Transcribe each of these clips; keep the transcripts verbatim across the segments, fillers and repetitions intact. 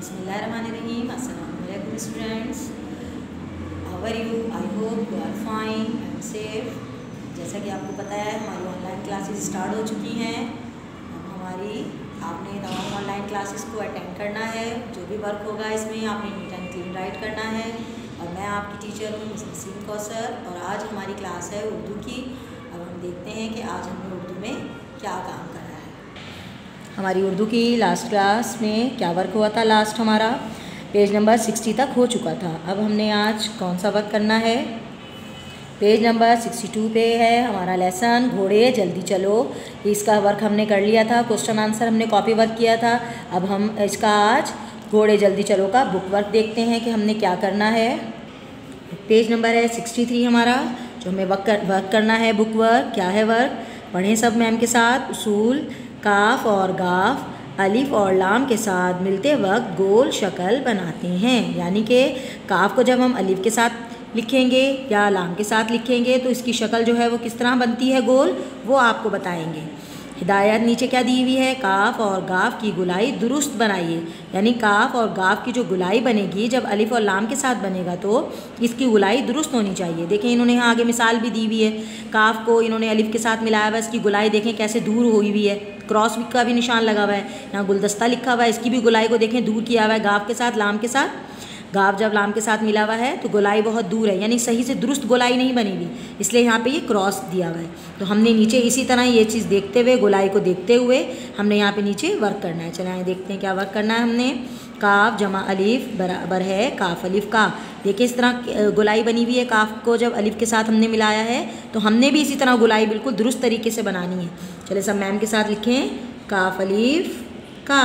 बिस्मिल्लाहिर्रहमानिर्रहीम। अस्सलाम वालेकुम students, how are you? I hope you are fine and safe. जैसा कि आपको पता है हमारी ऑनलाइन क्लासेस स्टार्ट हो चुकी हैं। अब हमारी आपने तमाम ऑनलाइन क्लासेस को अटेंड करना है। जो भी वर्क होगा इसमें आपने नीट एंड क्लीन राइट करना है। और मैं आपकी टीचर हूँ मिस नसीम कौसर, और आज हमारी क्लास है उर्दू की। अब हम देखते हैं कि आज हमने उर्दू में क्या काम करा है। हमारी उर्दू की लास्ट क्लास में क्या वर्क हुआ था? लास्ट हमारा पेज नंबर सिक्सटी तक हो चुका था। अब हमने आज कौन सा वर्क करना है? पेज नंबर सिक्सटी टू पे है हमारा लेसन घोड़े जल्दी चलो। इसका वर्क हमने कर लिया था, क्वेश्चन आंसर हमने कॉपी वर्क किया था। अब हम इसका आज घोड़े जल्दी चलो का बुक वर्क देखते हैं कि हमने क्या करना है। पेज नंबर है सिक्सटी थ्री हमारा, जो हमें वर्क कर, वर्क करना है। बुक वर्क क्या है? वर्क पढ़ें सब मैम के साथ। उसूल काफ और गाफ अलिफ और लाम के साथ मिलते वक्त गोल शक्ल बनाते हैं। यानी कि काफ को जब हम अलिफ के साथ लिखेंगे या लाम के साथ लिखेंगे तो इसकी शक्ल जो है वो किस तरह बनती है गोल, वो आपको बताएंगे। हिदायत नीचे क्या दी हुई है? काफ और गाफ की गुलाई दुरुस्त बनाइए। यानी काफ और गाफ की जो गुलाई बनेगी जब अलिफ और लाम के साथ बनेगा तो इसकी गुलाई दुरुस्त होनी चाहिए। देखें इन्होंने यहाँ आगे मिसाल भी दी हुई है। काफ को इन्होंने अलिफ के साथ मिलाया हुआ है, इसकी गुलाई देखें कैसे दूर हुई हुई है। क्रॉस का भी निशान लगा हुआ है, यहाँ गुलदस्ता लिखा हुआ है, इसकी भी गुलाई को देखें दूर किया हुआ है। गाफ के साथ लाम के साथ, गाफ जब लाम के साथ मिला हुआ है तो गोलाई बहुत दूर है, यानी सही से दुरुस्त गोलाई नहीं बनी हुई, इसलिए यहाँ पे ये क्रॉस दिया हुआ है। तो हमने नीचे इसी तरह ये चीज़ देखते हुए गोलाई को देखते हुए हमने यहाँ पे नीचे वर्क करना है। चलिए देखते हैं क्या वर्क करना है हमने। काफ जमा अलिफ बराबर है काफ अलिफ का। देखिए इस तरह गोलाई बनी हुई है। काफ को जब अलिफ के साथ हमने मिलाया है तो हमने भी इसी तरह गोलाई बिल्कुल दुरुस्त तरीके से बनानी है। चलिए सब मैम के साथ लिखें काफ अलिफ का।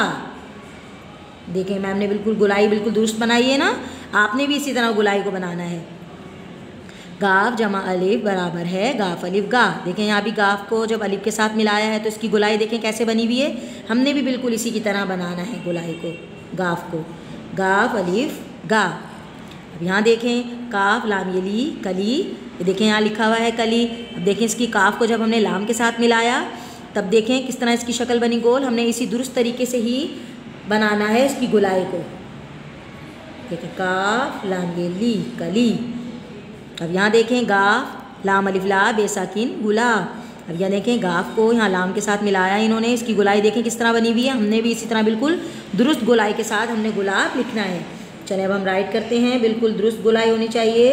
देखें मैम ने बिल्कुल गुलाई बिल्कुल दुरुस्त बनाई है ना, आपने भी इसी तरह गुलाई को बनाना है। गाफ जमा अलिफ बराबर है गाफ अलिफ गा। देखें यहाँ भी गाफ को जब अलिफ के साथ मिलाया है तो इसकी गुलाई देखें कैसे बनी हुई है। हमने भी बिल्कुल इसी की तरह बनाना है गुलाई को, गाफ को। गाफ अलिफ गा। अब यहाँ देखें काफ लाम यली कली, देखें यहाँ लिखा हुआ है कली। अब देखें इसकी काफ को जब हमने लाम के साथ मिलाया तब देखें किस तरह इसकी शक्ल बनी गोल। हमने इसी दुरुस्त तरीके से ही बनाना है इसकी गुलाई को। देखें काफ लाम ये ली कली। अब यहाँ देखें गाफ लाम अलिफ ला बेसाकिन गुलाब। अब यहाँ देखें गाफ को यहाँ लाम के साथ मिलाया इन्होंने, इसकी गुलाई देखें किस तरह बनी हुई है। हमने भी इसी तरह बिल्कुल दुरुस्त गुलाई के साथ हमने गुलाब लिखना है। चलिए अब हम राइट करते हैं। बिल्कुल दुरुस्त गुलाई होनी चाहिए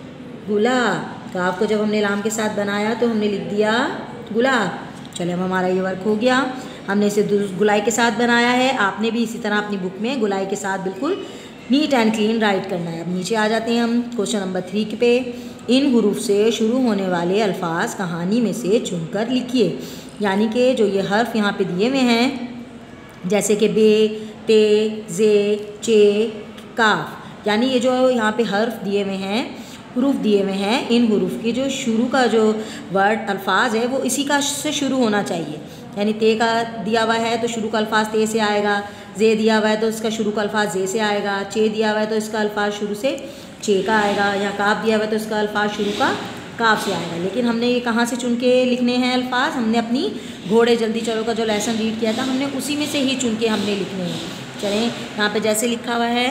गुलाब। गाफ को जब हमने लाम के साथ बनाया तो हमने लिख दिया गुलाब। चलिए अब हमारा ये वर्क हो गया, हमने इसे गुलाई के साथ बनाया है। आपने भी इसी तरह अपनी बुक में गुलाई के साथ बिल्कुल नीट एंड क्लीन राइट करना है। अब नीचे आ जाते हैं हम क्वेश्चन नंबर थ्री पे। इन हुरूफ से शुरू होने वाले अल्फाज कहानी में से चुनकर लिखिए। यानी कि जो ये हर्फ यहाँ पे दिए हुए हैं जैसे कि बे, ते, जे, चे, काफ, यानी ये जो यहाँ पे हर्फ दिए हुए हैं, हुरूफ दिए हुए हैं, इन हुरूफ की जो शुरू का जो वर्ड अल्फाज है वो इसी का से शुरू होना चाहिए। यानी ते का दिया हुआ है तो शुरू का अल्फाज ते से आएगा, जे दिया हुआ है तो इसका शुरू का अल्फाज जे से आएगा, चे दिया हुआ है तो इसका अल्फाज शुरू से चे का आएगा, या काफ दिया हुआ है तो इसका अल्फाज शुरू का काफ से आएगा। लेकिन हमने ये कहाँ से चुन के लिखने हैं अल्फाज? हमने अपनी घोड़े जल्दी चलो का जो लेसन रीड किया था हमने उसी में से ही चुन के हमने लिखने हैं। चलें यहाँ पे जैसे लिखा हुआ है,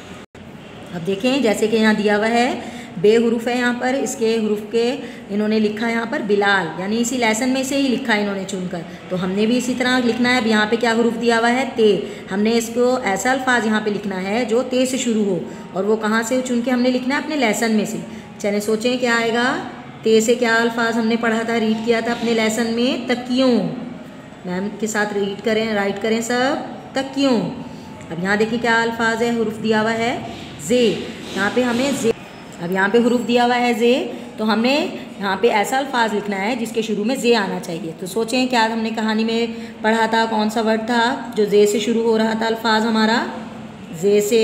अब देखें जैसे कि यहाँ दिया हुआ है बे हुरूफ है यहाँ पर, इसके हुरूफ के इन्होंने लिखा है यहाँ पर बिलाल, यानी इसी लेसन में से ही लिखा है इन्होंने चुनकर। तो हमने भी इसी तरह लिखना है। अब यहाँ पे क्या हुरूफ दिया हुआ है? ते। हमने इसको ऐसा अल्फाज यहाँ पे लिखना है जो ते से शुरू हो, और वो कहाँ से चुन के हमने लिखना है? अपने लेसन में से। चलें सोचें क्या आएगा। ते से क्या अल्फाज हमने पढ़ा था, रीड किया था अपने लेसन में? तकियों। मैम के साथ रीड करें, राइट करें सब, तकियों। अब यहाँ देखिए क्या अल्फाज है, हुरूफ दिया हुआ है जे। यहाँ पे हमें जे, अब यहाँ पे हुरूफ दिया हुआ है जे, तो हमने यहाँ पे ऐसा अल्फाज लिखना है जिसके शुरू में जे आना चाहिए। तो सोचें क्या हमने कहानी में पढ़ा था, कौन सा वर्ड था जो जे से शुरू हो रहा था अल्फाज हमारा? जे से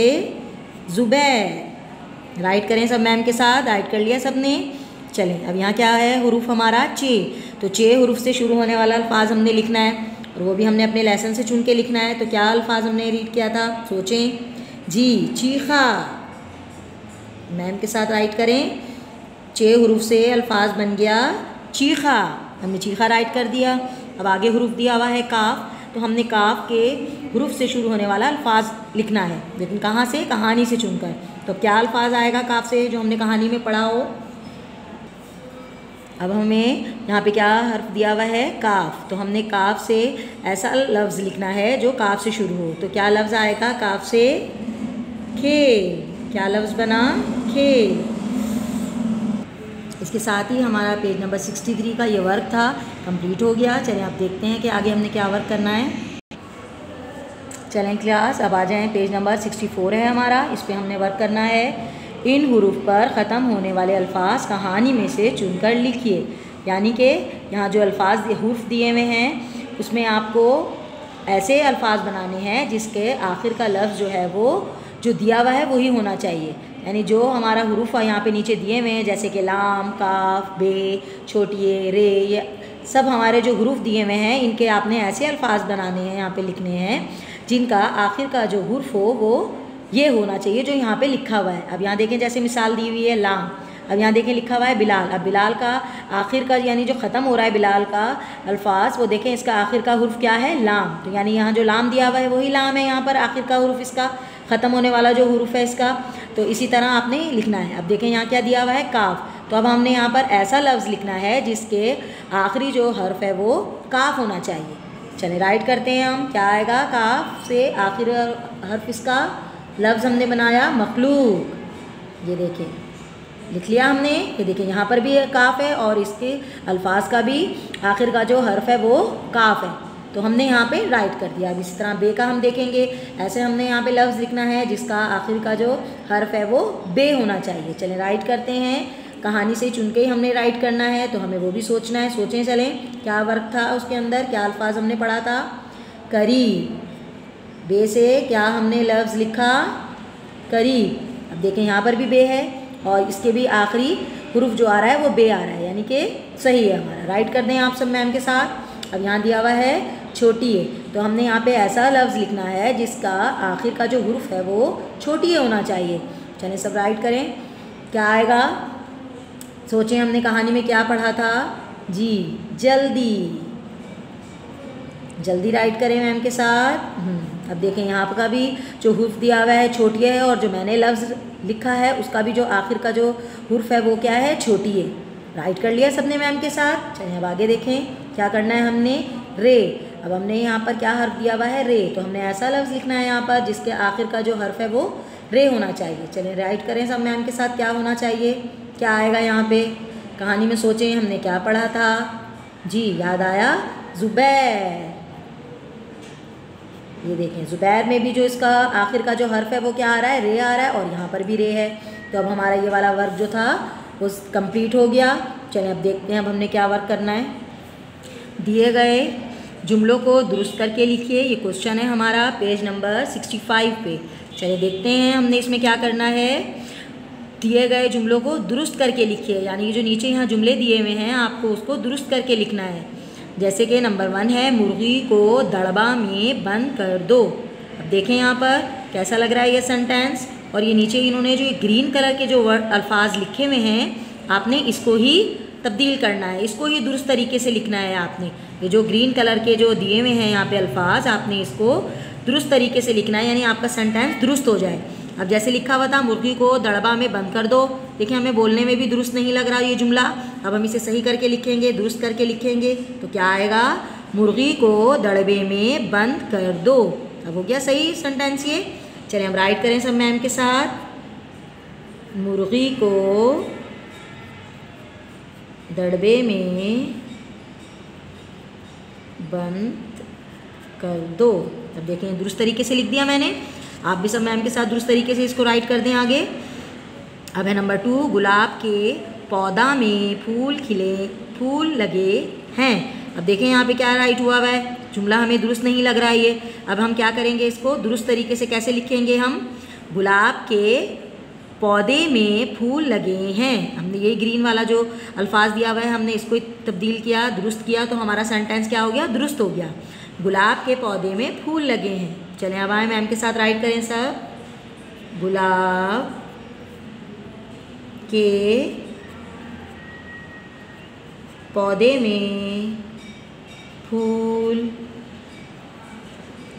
ज़ुबैर। राइट करें सब मैम के साथ, राइट कर लिया सब ने। चलें अब यहाँ क्या है हुरूफ हमारा चे, तो चे हुरूफ से शुरू होने वाला अल्फाज हमने लिखना है, और वो भी हमने अपने लेसन से चुन के लिखना है। तो क्या अल्फाज हमने रीड किया था? सोचें जी, चीखा। मैम के साथ राइट करें। चे हुरूफ से अल्फाज बन गया चीखा, हमने चीखा राइट कर दिया। अब आगे हुरूफ दिया हुआ है काफ। तो हमने काफ के हुरूफ से शुरू होने वाला अल्फाज लिखना है, लेकिन कहाँ से? कहानी से चुनकर। तो क्या अल्फाज आएगा काफ से जो हमने कहानी में पढ़ा हो? अब हमें यहाँ पे क्या हर्फ दिया हुआ है? काफ। तो हमने काफ से ऐसा लफ्ज़ लिखना है जो काफ से शुरू हो। तो क्या लफ्ज़ आएगा काफ से? खेल। क्या लफ्ज़ बना? खेल। इसके साथ ही हमारा पेज नंबर तिरसठ का ये वर्क था कंप्लीट हो गया। चलें आप देखते हैं कि आगे हमने क्या वर्क करना है। चलें क्लास अब आ जाएं, पेज नंबर चौंसठ है हमारा, इस पे हमने वर्क करना है। इन हुरूफ पर ख़त्म होने वाले अल्फाज कहानी में से चुनकर लिखिए। यानी कि यहाँ जो अल्फाज हुरूफ दिए हुए हैं उसमें आपको ऐसे अल्फाज बनाने हैं जिसके आखिर का लफ्ज़ जो है वो जो दिया हुआ है वही होना चाहिए। यानी जो हमारा हुरूफ यहाँ पे नीचे दिए हुए हैं जैसे कि लाम, काफ, बे, छोटी ए, रे, ये सब हमारे जो हुरूफ दिए हुए हैं इनके आपने ऐसे अल्फाज बनाने हैं, यहाँ पे लिखने हैं जिनका आखिर का जो हुरूफ हो वो ये होना चाहिए जो यहाँ पे लिखा हुआ है। अब यहाँ देखें जैसे मिसाल दी हुई है लाम, अब यहाँ देखें लिखा हुआ है बिलाल। अब बिलाल का आखिर का यानी जो ख़त्म हो रहा है बिलाल का अल्फाज वो देखें इसका आखिर का हुरूफ क्या है? लाम। तो यानी यहाँ जो लाम दिया हुआ है वही लाम है, यहाँ पर आखिर का हुरूफ इसका ख़त्म होने वाला जो हुरूफ है इसका। तो इसी तरह आपने लिखना है। अब देखें यहाँ क्या दिया हुआ है? काफ। तो अब हमने यहाँ पर ऐसा लफ्ज़ लिखना है जिसके आखिरी जो हर्फ है वो काफ होना चाहिए। चलें राइट करते हैं हम। क्या आएगा? काफ से आखिर हर्फ इसका लफ्ज़ हमने बनाया मखलूक। ये देखें लिख लिया हमने। ये देखें यहाँ पर भी काफ है और इसके अल्फाज का भी आखिर का जो हर्फ है वो काफ है, तो हमने यहाँ पे राइट कर दिया। अब इसी तरह बे का हम देखेंगे, ऐसे हमने यहाँ पे लफ्ज़ लिखना है जिसका आखिर का जो हर्फ है वो बे होना चाहिए। चलें राइट करते हैं। कहानी से चुन के ही हमने राइट करना है तो हमें वो भी सोचना है। सोचें चलें क्या वर्क था उसके अंदर, क्या अल्फाज हमने पढ़ा था? करीब। बे से क्या हमने लफ्ज़ लिखा? करीब। अब देखें यहाँ पर भी बे है और इसके भी आखिरी हुरूफ जो आ रहा है वो बे आ रहा है, यानी कि सही है हमारा। राइट कर दें आप सब मैम के साथ। अब यहाँ दिया हुआ है छोटी है, तो हमने यहाँ पे ऐसा लफ्ज़ लिखना है जिसका आखिर का जो हुरूफ है वो छोटी है होना चाहिए। चलें सब राइट करें। क्या आएगा? सोचें हमने कहानी में क्या पढ़ा था? जी जल्दी। जल्दी राइट करें मैम के साथ। अब देखें यहाँ का भी जो हुरूफ दिया हुआ है छोटी है और जो मैंने लफ्ज़ लिखा है उसका भी जो आखिर का जो हुरूफ है वो क्या है? छोटी है। राइट कर लिया सबने मैम के साथ। चलिए अब आगे देखें क्या करना है हमने? रे। अब हमने यहाँ पर क्या हर्फ दिया हुआ है? रे। तो हमने ऐसा लफ्ज़ लिखना है यहाँ पर जिसके आखिर का जो हर्फ है वो रे होना चाहिए। चलिए राइट करें सब मैम के साथ। क्या होना चाहिए? क्या आएगा यहाँ पे? कहानी में सोचें हमने क्या पढ़ा था? जी याद आया, ज़ुबैर। ये देखें ज़ुबैर में भी जो इसका आखिर का जो हर्फ है वो क्या आ रहा है? रे आ रहा है और यहाँ पर भी रे है। तो अब हमारा ये वाला वर्क जो था वो कंप्लीट हो गया। चलें अब देखते हैं अब हमने क्या वर्क करना है। दिए गए जुमलों को दुरुस्त करके लिखिए। ये क्वेश्चन है हमारा पेज नंबर पैंसठ पे। चलिए देखते हैं हमने इसमें क्या करना है। दिए गए जुमलों को दुरुस्त करके लिखिए, यानी जो नीचे यहाँ जुमले दिए हुए हैं आपको उसको दुरुस्त करके लिखना है। जैसे कि नंबर वन है मुर्गी को दड़बा में बंद कर दो। अब देखें यहाँ पर कैसा लग रहा है ये सेंटेंस, और ये नीचे इन्होंने जो ग्रीन कलर के जो वर्ड अल्फाज लिखे हुए हैं आपने इसको ही तब्दील करना है, इसको ही दुरुस्त तरीके से लिखना है आपने। ये जो ग्रीन कलर के जो दिए हुए हैं यहाँ पे अल्फाज आपने इसको दुरुस्त तरीके से लिखना है, यानी आपका सेंटेंस दुरुस्त हो जाए। अब जैसे लिखा हुआ था मुर्गी को दड़बा में बंद कर दो, देखिए हमें बोलने में भी दुरुस्त नहीं लग रहा ये जुमला। अब हम इसे सही करके लिखेंगे, दुरुस्त करके लिखेंगे तो क्या आएगा? मुर्गी को दड़बे में बंद कर दो। अब हो गया सही सेंटेंस ये। चलिए हम राइट करें सब मैम के साथ। मुर्गी को दड़बे में बंद कर दो। अब देखें दुरुस्त तरीके से लिख दिया मैंने, आप भी सब मैम के साथ दुरुस्त तरीके से इसको राइट कर दें आगे। अब है नंबर टू, गुलाब के पौधा में फूल खिले फूल लगे हैं। अब देखें यहाँ पे क्या राइट हुआ हुआ है, जुमला हमें दुरुस्त नहीं लग रहा है ये। अब हम क्या करेंगे, इसको दुरुस्त तरीके से कैसे लिखेंगे हम? गुलाब के पौधे में फूल लगे हैं। हमने ये ग्रीन वाला जो अल्फाज दिया हुआ है हमने इसको तब्दील किया, दुरुस्त किया, तो हमारा सेंटेंस क्या हो गया? दुरुस्त हो गया। गुलाब के पौधे में फूल लगे हैं। चलें अब आए मैम के साथ राइट करें सब। गुलाब के पौधे में फूल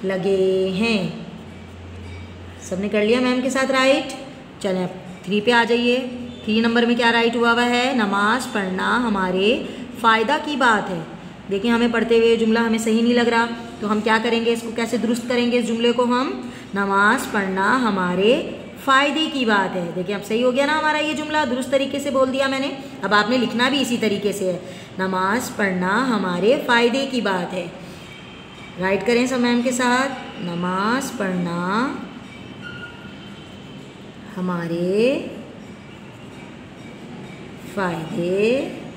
लगे हैं। सबने कर लिया मैम के साथ राइट। चलें अब थ्री पे आ जाइए। थ्री नंबर में क्या राइट हुआ हुआ है? नमाज पढ़ना हमारे फ़ायदा की बात है। देखिए हमें पढ़ते हुए जुमला हमें सही नहीं लग रहा, तो हम क्या करेंगे, इसको कैसे दुरुस्त करेंगे इस जुमले को हम? नमाज पढ़ना हमारे फ़ायदे की बात है। देखिए अब सही हो गया ना हमारा ये जुमला, दुरुस्त तरीके से बोल दिया मैंने। अब आपने लिखना भी इसी तरीके से है, नमाज पढ़ना हमारे फ़ायदे की बात है। राइट करें सब मैम के साथ, नमाज पढ़ना हमारे फ़ायदे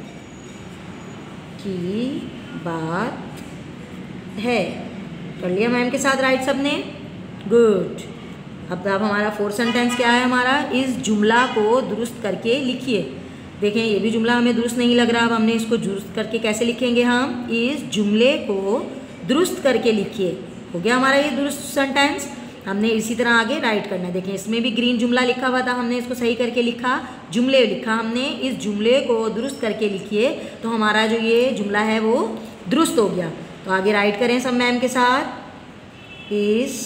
की बात है। कर लिया मैम के साथ राइट सबने, गुड। अब अब हमारा फोर्थ सेंटेंस क्या है हमारा? इस जुमला को दुरुस्त करके लिखिए। देखें ये भी जुमला हमें दुरुस्त नहीं लग रहा, अब हमने इसको दुरुस्त करके कैसे लिखेंगे हम? इस जुमले को दुरुस्त करके लिखिए। हो गया हमारा ये दुरुस्त सेंटेंस। हमने इसी तरह आगे राइट करना है। देखें इसमें भी ग्रीन जुमला लिखा हुआ था, हमने इसको सही करके लिखा, जुमले लिखा हमने। इस जुमले को दुरुस्त करके लिखिए, तो हमारा जो ये जुमला है वो दुरुस्त हो गया। तो आगे राइट करें सब मैम के साथ, इस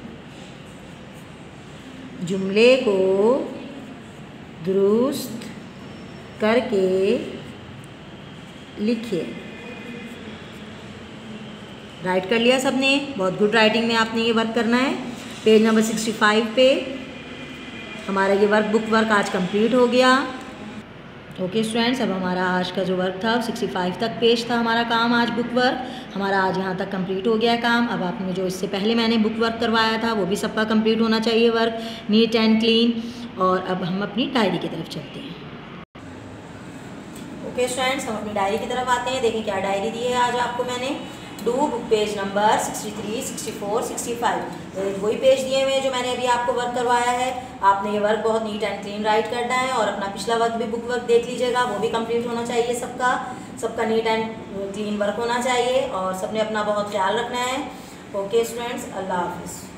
जुमले को दुरुस्त करके लिखिए। राइट कर लिया सबने, बहुत गुड। राइटिंग में आपने ये वर्क करना है। पेज नंबर सिक्सटी फाइव पे हमारा ये वर्क बुक वर्क आज कंप्लीट हो गया। ओके स्टूडेंट्स, अब हमारा आज का जो वर्क था सिक्सटी फाइव तक पेज था हमारा काम। आज बुक वर्क हमारा आज यहाँ तक कंप्लीट हो गया काम। अब आपने जो इससे पहले मैंने बुक वर्क करवाया था वो भी सबका कंप्लीट होना चाहिए वर्क, नीट एंड क्लीन। और अब हम अपनी डायरी की तरफ चलते हैं। ओके स्टूडेंट्स, हम अपनी डायरी की तरफ आते हैं। देखिए क्या डायरी दी है आज आपको मैंने। डू book page number sixty three, sixty four, sixty five, वही पेज दिए हुए हैं जो मैंने अभी आपको वर्क करवाया है। आपने ये वर्क बहुत नीट एंड क्लीन राइट करना है, और अपना पिछला वर्क भी बुक वर्क देख लीजिएगा, वो भी कंप्लीट होना चाहिए। सबका सबका नीट एंड क्लीन वर्क होना चाहिए, और सबने अपना बहुत ख्याल रखना है। ओके स्टूडेंट्स, अल्लाह हाफिज़।